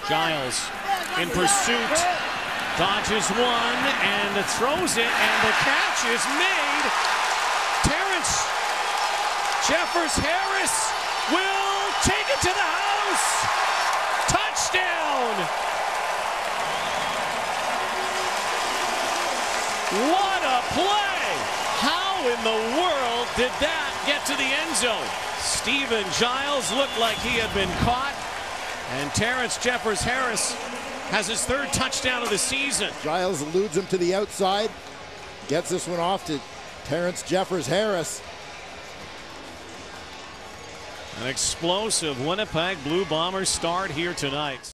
Jyles in pursuit, dodges one and throws it, and the catch is made. Terence Jeffers-Harris will take it to the house. Touchdown! What a play! How in the world did that get to the end zone? Steven Jyles looked like he had been caught, and Terence Jeffers-Harris has his third touchdown of the season. Jyles eludes him to the outside, gets this one off to Terence Jeffers-Harris. An explosive Winnipeg Blue Bombers start here tonight.